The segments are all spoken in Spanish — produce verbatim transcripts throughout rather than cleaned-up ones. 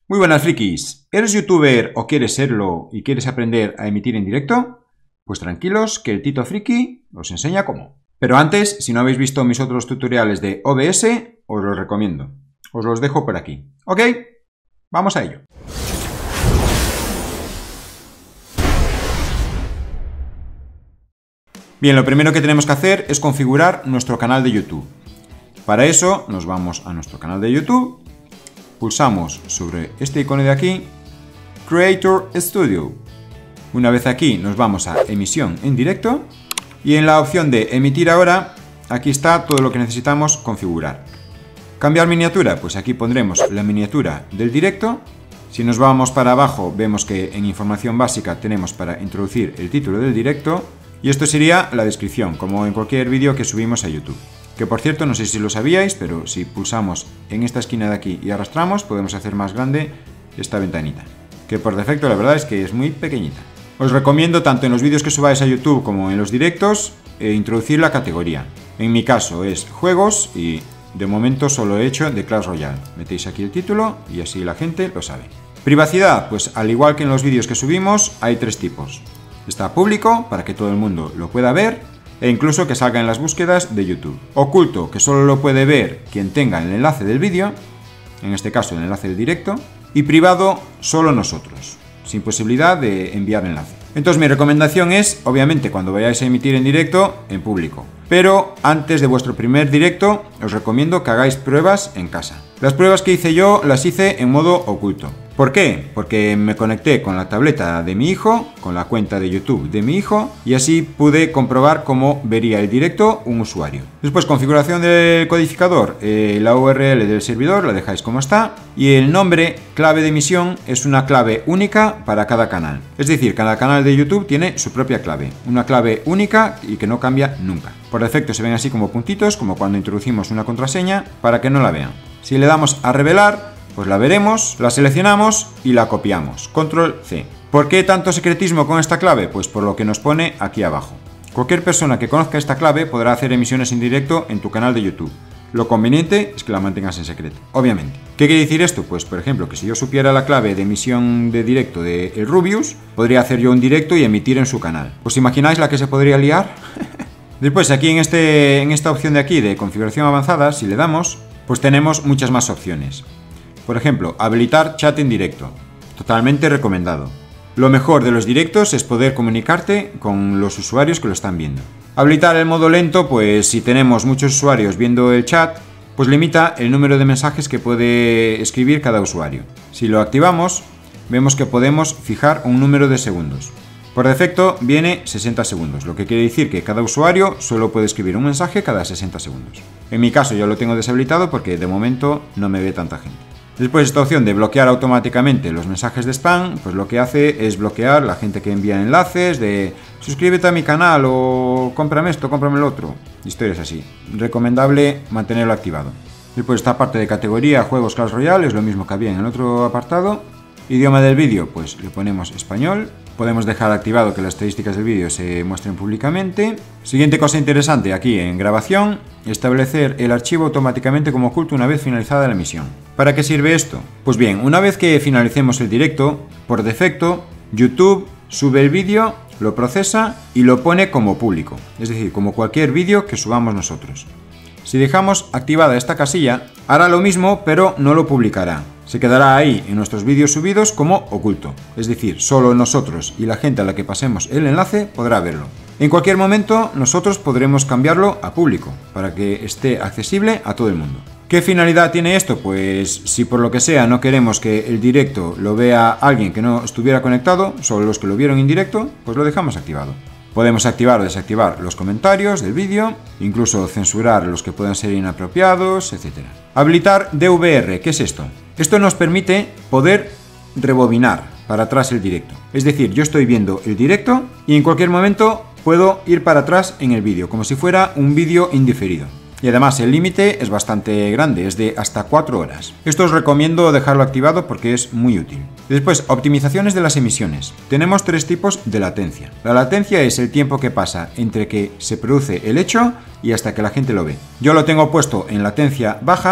Muy buenas frikis, ¿eres youtuber o quieres serlo y quieres aprender a emitir en directo? Pues tranquilos que el Tito Friki os enseña cómo. Pero antes, si no habéis visto mis otros tutoriales de O B S, os los recomiendo. Os los dejo por aquí. ¿Ok? Vamos a ello. Bien, lo primero que tenemos que hacer es configurar nuestro canal de YouTube. Para eso nos vamos a nuestro canal de YouTube, pulsamos sobre este icono de aquí, Creator Studio. Una vez aquí nos vamos a emisión en directo y en la opción de emitir ahora, aquí está todo lo que necesitamos configurar. Cambiar miniatura, pues aquí pondremos la miniatura del directo. Si nos vamos para abajo vemos que en información básica tenemos para introducir el título del directo y esto sería la descripción, como en cualquier vídeo que subimos a YouTube. Que por cierto, no sé si lo sabíais, pero si pulsamos en esta esquina de aquí y arrastramos, podemos hacer más grande esta ventanita. Que por defecto la verdad es que es muy pequeñita. Os recomiendo tanto en los vídeos que subáis a YouTube como en los directos, eh, introducir la categoría. En mi caso es juegos y de momento solo he hecho de Clash Royale. Metéis aquí el título y así la gente lo sabe. Privacidad, pues al igual que en los vídeos que subimos, hay tres tipos. Está público, para que todo el mundo lo pueda ver, e incluso que salga en las búsquedas de YouTube. Oculto, que solo lo puede ver quien tenga el enlace del vídeo, en este caso el enlace del directo, y privado solo nosotros, sin posibilidad de enviar enlace. Entonces mi recomendación es, obviamente, cuando vayáis a emitir en directo, en público. Pero antes de vuestro primer directo, os recomiendo que hagáis pruebas en casa. Las pruebas que hice yo las hice en modo oculto. ¿Por qué? Porque me conecté con la tableta de mi hijo, con la cuenta de YouTube de mi hijo, y así pude comprobar cómo vería el directo un usuario. Después, configuración del codificador, eh, la U R L del servidor la dejáis como está, y el nombre, clave de emisión, es una clave única para cada canal. Es decir, cada canal de YouTube tiene su propia clave, una clave única y que no cambia nunca. Por defecto se ven así como puntitos, como cuando introducimos una contraseña, para que no la vean. Si le damos a revelar, pues la veremos, la seleccionamos y la copiamos. Control C. ¿Por qué tanto secretismo con esta clave? Pues por lo que nos pone aquí abajo. Cualquier persona que conozca esta clave podrá hacer emisiones en directo en tu canal de YouTube. Lo conveniente es que la mantengas en secreto, obviamente. ¿Qué quiere decir esto? Pues por ejemplo, que si yo supiera la clave de emisión de directo de el Rubius, podría hacer yo un directo y emitir en su canal. ¿Os imagináis la que se podría liar? Después aquí en, este, en esta opción de aquí de configuración avanzada, si le damos, pues tenemos muchas más opciones. Por ejemplo, habilitar chat en directo. Totalmente recomendado. Lo mejor de los directos es poder comunicarte con los usuarios que lo están viendo. Habilitar el modo lento, pues si tenemos muchos usuarios viendo el chat, pues limita el número de mensajes que puede escribir cada usuario. Si lo activamos, vemos que podemos fijar un número de segundos. Por defecto viene sesenta segundos, lo que quiere decir que cada usuario solo puede escribir un mensaje cada sesenta segundos. En mi caso yo lo tengo deshabilitado porque de momento no me ve tanta gente. Después esta opción de bloquear automáticamente los mensajes de spam, pues lo que hace es bloquear la gente que envía enlaces de suscríbete a mi canal o cómprame esto, cómprame lo otro. Historias así. Recomendable mantenerlo activado. Después esta parte de categoría juegos Clash Royale es lo mismo que había en el otro apartado. Idioma del vídeo, pues le ponemos español. Podemos dejar activado que las estadísticas del vídeo se muestren públicamente. Siguiente cosa interesante aquí en grabación, establecer el archivo automáticamente como oculto una vez finalizada la emisión. ¿Para qué sirve esto? Pues bien, una vez que finalicemos el directo, por defecto, YouTube sube el vídeo, lo procesa y lo pone como público, es decir, como cualquier vídeo que subamos nosotros. Si dejamos activada esta casilla, hará lo mismo, pero no lo publicará. Se quedará ahí en nuestros vídeos subidos como oculto, es decir, solo nosotros y la gente a la que pasemos el enlace podrá verlo. En cualquier momento nosotros podremos cambiarlo a público, para que esté accesible a todo el mundo. ¿Qué finalidad tiene esto? Pues si por lo que sea no queremos que el directo lo vea alguien que no estuviera conectado, solo los que lo vieron en directo, pues lo dejamos activado. Podemos activar o desactivar los comentarios del vídeo, incluso censurar los que puedan ser inapropiados, etcétera. Habilitar D V R, ¿qué es esto? Esto nos permite poder rebobinar para atrás el directo. Es decir, yo estoy viendo el directo y en cualquier momento puedo ir para atrás en el vídeo, como si fuera un vídeo indiferido. Y además el límite es bastante grande, es de hasta cuatro horas. Esto os recomiendo dejarlo activado porque es muy útil. Después, optimizaciones de las emisiones. Tenemos tres tipos de latencia. La latencia es el tiempo que pasa entre que se produce el hecho y hasta que la gente lo ve. Yo lo tengo puesto en latencia baja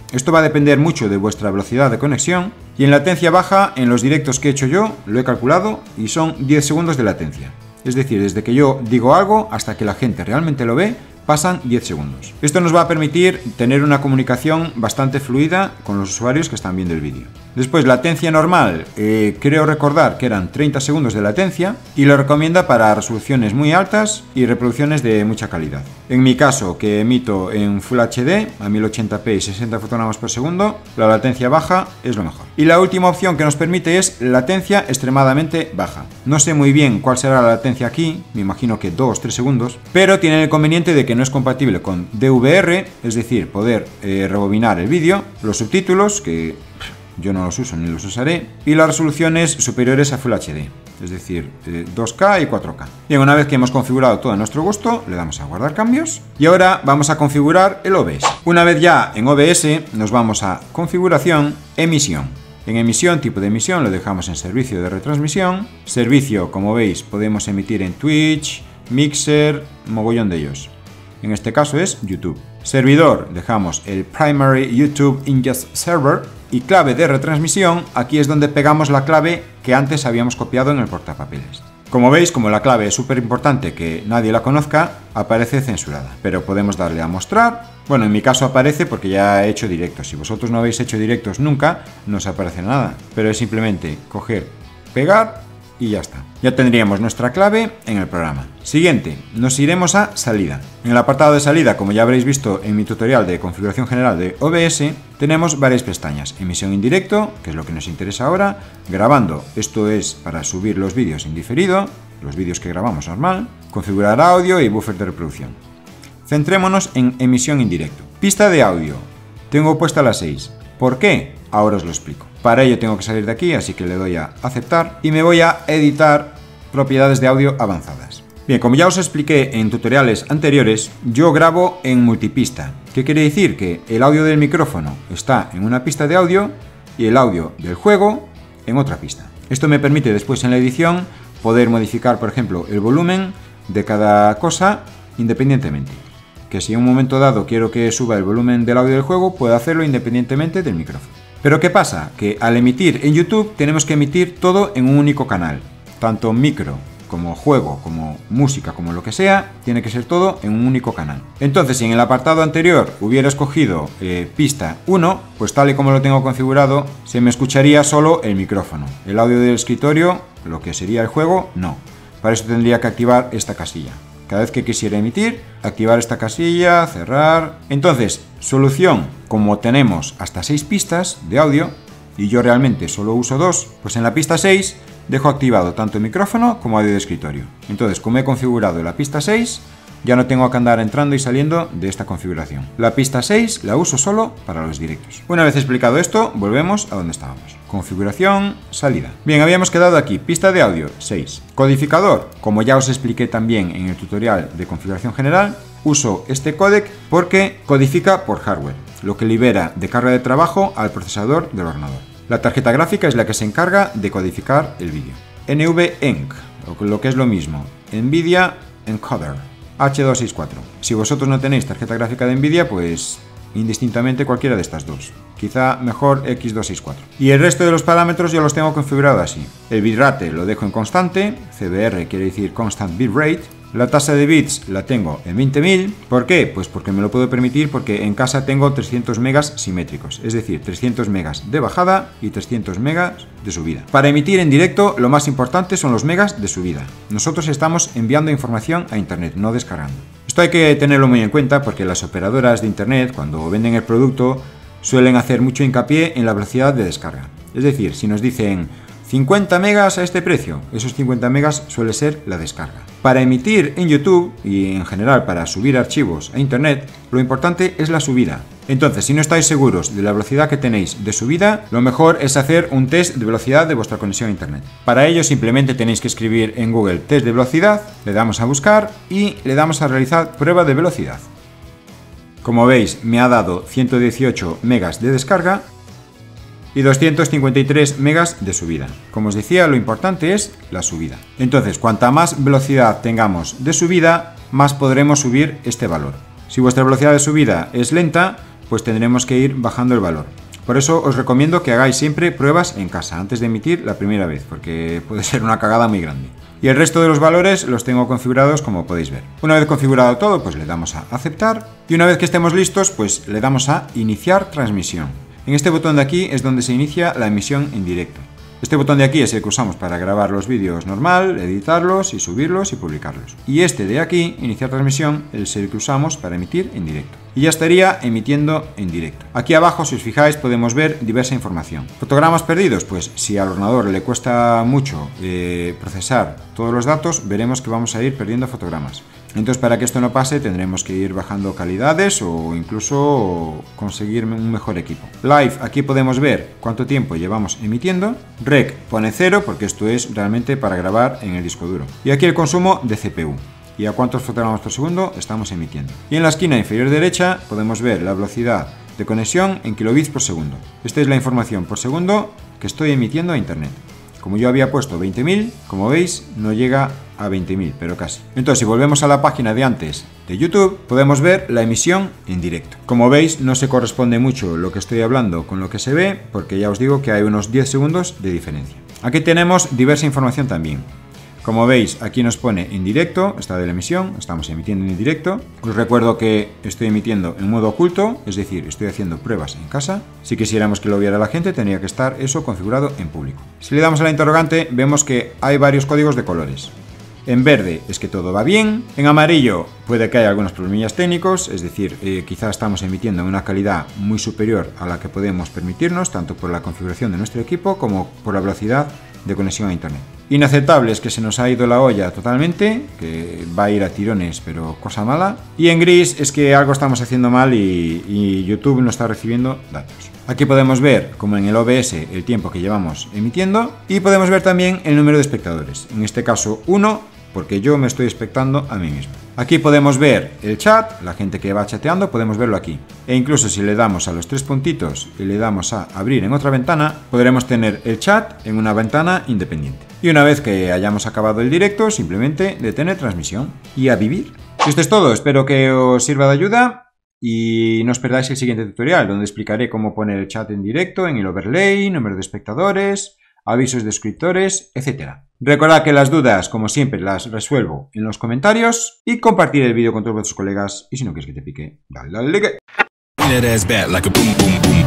Esto va a depender mucho de vuestra velocidad de conexión y en latencia baja, en los directos que he hecho yo, lo he calculado y son diez segundos de latencia. Es decir, desde que yo digo algo hasta que la gente realmente lo ve, pasan diez segundos. Esto nos va a permitir tener una comunicación bastante fluida con los usuarios que están viendo el vídeo. Después, latencia normal, eh, creo recordar que eran treinta segundos de latencia y lo recomienda para resoluciones muy altas y reproducciones de mucha calidad. En mi caso, que emito en Full H D a mil ochenta p y sesenta fotogramas por segundo, la latencia baja es lo mejor. Y la última opción que nos permite es latencia extremadamente baja. No sé muy bien cuál será la latencia aquí, me imagino que dos a tres segundos, pero tiene el inconveniente de que no es compatible con D V R, es decir, poder eh, rebobinar el vídeo, los subtítulos, que yo no los uso ni los usaré, y las resoluciones superiores a Full H D, es decir, eh, dos K y cuatro K. Bien, una vez que hemos configurado todo a nuestro gusto, le damos a guardar cambios y ahora vamos a configurar el O B S. Una vez ya en O B S, nos vamos a configuración, emisión. En emisión, tipo de emisión, lo dejamos en servicio de retransmisión. Servicio, como veis, podemos emitir en Twitch, Mixer, mogollón de ellos. En este caso es YouTube. Servidor, dejamos el Primary YouTube Ingest Server. Y clave de retransmisión, aquí es donde pegamos la clave que antes habíamos copiado en el portapapeles. Como veis, como la clave es súper importante que nadie la conozca, aparece censurada. Pero podemos darle a mostrar. Bueno, en mi caso aparece porque ya he hecho directos. Si vosotros no habéis hecho directos nunca, no os aparece nada. Pero es simplemente coger, pegar y ya está. Ya tendríamos nuestra clave en el programa. Siguiente, nos iremos a salida. En el apartado de salida, como ya habréis visto en mi tutorial de configuración general de O B S, tenemos varias pestañas. Emisión en directo, que es lo que nos interesa ahora. Grabando, esto es para subir los vídeos en diferido, los vídeos que grabamos normal. Configurar audio y buffer de reproducción. Centrémonos en emisión en directo. Pista de audio. Tengo puesta la seis. ¿Por qué? Ahora os lo explico. Para ello tengo que salir de aquí, así que le doy a aceptar y me voy a editar propiedades de audio avanzadas. Bien, como ya os expliqué en tutoriales anteriores, yo grabo en multipista. ¿Qué quiere decir? Que el audio del micrófono está en una pista de audio y el audio del juego en otra pista. Esto me permite después en la edición poder modificar, por ejemplo, el volumen de cada cosa independientemente. Que si en un momento dado quiero que suba el volumen del audio del juego, puedo hacerlo independientemente del micrófono. Pero ¿qué pasa? Que al emitir en YouTube tenemos que emitir todo en un único canal. Tanto micro, como juego, como música, como lo que sea, tiene que ser todo en un único canal. Entonces, si en el apartado anterior hubiera escogido eh, pista uno, pues tal y como lo tengo configurado, se me escucharía solo el micrófono. El audio del escritorio, lo que sería el juego, no. Para eso tendría que activar esta casilla. Cada vez que quisiera emitir, activar esta casilla, cerrar. Entonces, solución, como tenemos hasta seis pistas de audio, y yo realmente solo uso dos, pues en la pista seis dejo activado tanto el micrófono como audio de escritorio. Entonces, como he configurado la pista seis, ya no tengo que andar entrando y saliendo de esta configuración. La pista seis la uso solo para los directos. Una vez explicado esto, volvemos a donde estábamos. Configuración, salida. Bien, habíamos quedado aquí, pista de audio, seis. Codificador, como ya os expliqué también en el tutorial de configuración general, uso este códec porque codifica por hardware, lo que libera de carga de trabajo al procesador del ordenador. La tarjeta gráfica es la que se encarga de codificar el vídeo. NVENC, lo que es lo mismo, NVIDIA Encoder, H doscientos sesenta y cuatro. Si vosotros no tenéis tarjeta gráfica de NVIDIA, pues indistintamente cualquiera de estas dos. Quizá mejor X doscientos sesenta y cuatro. Y el resto de los parámetros yo los tengo configurados así. El bitrate lo dejo en constante, C B R quiere decir Constant Bitrate. La tasa de bits la tengo en veinte mil. ¿Por qué? Pues porque me lo puedo permitir porque en casa tengo trescientos megas simétricos, es decir, trescientos megas de bajada y trescientos megas de subida. Para emitir en directo lo más importante son los megas de subida. Nosotros estamos enviando información a internet, no descargando. Esto hay que tenerlo muy en cuenta porque las operadoras de internet, cuando venden el producto, suelen hacer mucho hincapié en la velocidad de descarga. Es decir, si nos dicen cincuenta megas a este precio, esos cincuenta megas suele ser la descarga. Para emitir en YouTube y en general para subir archivos a internet, lo importante es la subida. Entonces, si no estáis seguros de la velocidad que tenéis de subida, lo mejor es hacer un test de velocidad de vuestra conexión a internet. Para ello simplemente tenéis que escribir en Google test de velocidad, le damos a buscar y le damos a realizar prueba de velocidad. Como veis, me ha dado ciento dieciocho megas de descarga y doscientos cincuenta y tres megas de subida. Como os decía, lo importante es la subida. Entonces, cuanta más velocidad tengamos de subida, más podremos subir este valor. Si vuestra velocidad de subida es lenta, pues tendremos que ir bajando el valor. Por eso os recomiendo que hagáis siempre pruebas en casa antes de emitir la primera vez, porque puede ser una cagada muy grande. Y el resto de los valores los tengo configurados como podéis ver. Una vez configurado todo, pues le damos a aceptar, y una vez que estemos listos, pues le damos a iniciar transmisión. En este botón de aquí es donde se inicia la emisión en directo. Este botón de aquí es el que usamos para grabar los vídeos normal, editarlos y subirlos y publicarlos. Y este de aquí, iniciar transmisión, es el que usamos para emitir en directo. Y ya estaría emitiendo en directo. Aquí abajo, si os fijáis, podemos ver diversa información. ¿Fotogramas perdidos? Pues si al ordenador le cuesta mucho eh, procesar todos los datos, veremos que vamos a ir perdiendo fotogramas. Entonces, para que esto no pase, tendremos que ir bajando calidades o incluso conseguir un mejor equipo. Live, aquí podemos ver cuánto tiempo llevamos emitiendo. Rec pone cero porque esto es realmente para grabar en el disco duro. Y aquí el consumo de C P U y a cuántos fotogramas por segundo estamos emitiendo. Y en la esquina inferior derecha podemos ver la velocidad de conexión en kilobits por segundo. Esta es la información por segundo que estoy emitiendo a internet. Como yo había puesto veinte mil, como veis, no llega a veinte mil, pero casi. Entonces, si volvemos a la página de antes de YouTube, podemos ver la emisión en directo. Como veis, no se corresponde mucho lo que estoy hablando con lo que se ve, porque ya os digo que hay unos diez segundos de diferencia. Aquí tenemos diversa información también. Como veis, aquí nos pone en directo, está de la emisión, estamos emitiendo en directo. Os recuerdo que estoy emitiendo en modo oculto, es decir, estoy haciendo pruebas en casa. Si quisiéramos que lo viera la gente, tendría que estar eso configurado en público. Si le damos a la interrogante, vemos que hay varios códigos de colores. En verde es que todo va bien, en amarillo puede que haya algunos problemillas técnicos, es decir, eh, quizá estamos emitiendo en una calidad muy superior a la que podemos permitirnos, tanto por la configuración de nuestro equipo como por la velocidad de conexión a internet. Inaceptable es que se nos ha ido la olla totalmente, que va a ir a tirones, pero cosa mala. Y en gris es que algo estamos haciendo mal y, y YouTube no está recibiendo datos. Aquí podemos ver, como en el O B S, el tiempo que llevamos emitiendo y podemos ver también el número de espectadores. En este caso uno, porque yo me estoy espectando a mí mismo. Aquí podemos ver el chat, la gente que va chateando, podemos verlo aquí. E incluso si le damos a los tres puntitos y le damos a abrir en otra ventana, podremos tener el chat en una ventana independiente. Y una vez que hayamos acabado el directo, simplemente detener transmisión y a vivir. Esto es todo, espero que os sirva de ayuda. Y no os perdáis el siguiente tutorial, donde explicaré cómo poner el chat en directo, en el overlay, número de espectadores, avisos de suscriptores, etcétera. Recordad que las dudas, como siempre, las resuelvo en los comentarios y compartir el vídeo con todos vuestros colegas. Y si no quieres que te pique, dale, dale like.